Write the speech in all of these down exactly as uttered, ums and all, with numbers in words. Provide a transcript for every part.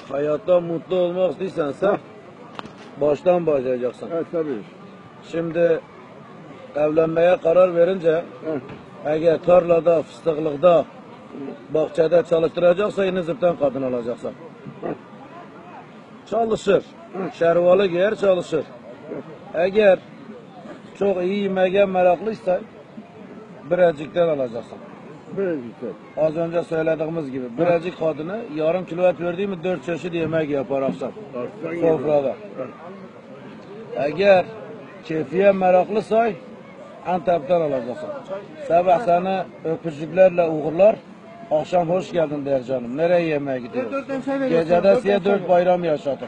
Hayatta mutlu olmak istiyorsan baştan başlayacaksın. Evet tabii. Şimdi evlenmeye karar verince Evet. eğer tarlada, fıstıklıkta, bahçede çalıştıracaksa yine zıptan kadın alacaksın. Çalışır. Şervalı giyer çalışır. Eğer çok iyi yemeğe meraklıysan birazcıktan alacaksın. Birazcık. Az önce söylediğimiz gibi birazcık kadını yarım kilo et verdiği mi dört çeşit yemek yapar akşam Arslan sofrada. Eğer keyfiye meraklıysan Antep'ten alacaksın. Sabah seni öpücüklerle uğurlar, akşam hoş geldin der canım. Nereye yemeğe gidiyoruz? Gecede size dört bayram yaşatır.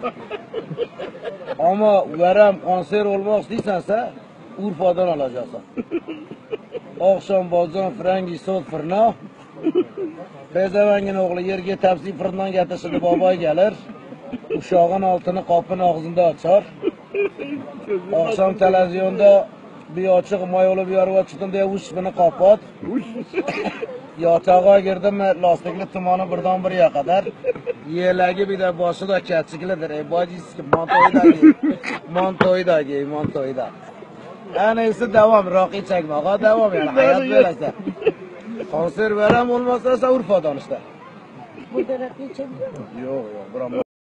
Ama verem konser olmak istiyorsansa Urfa'dan alacaksın. Akşam bazen frengi sot fırına. Bezevengin oğlu yerge tepsi fırından getirsin baba gelir. Uşağın altını kapının ağzında açar. Akşam televizyonda bir açık mayolu bir araba çıktın diye uç beni kapat. Yatağa girdim mi lastikli tumanı buradan buraya kadar. Yeleği bir de başı da keçiklidir. E bacısı ki mantoyu da giy. Mantoyu da giy, mantoyu da. En iyisi devam, rakı çekmeye devam yani hayat böylese. Konser verem olmazsa Urfa'dan işte. Burada rakı içebiliyor musun? Yok yok, buram